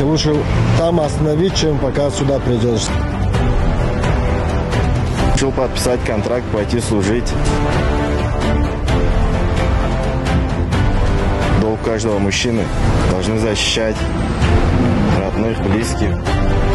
остановишься. Лучше там остановить, чем пока сюда придешь. Решил подписать контракт, пойти служить. Долг каждого мужчины. Должны защищать родных, близких.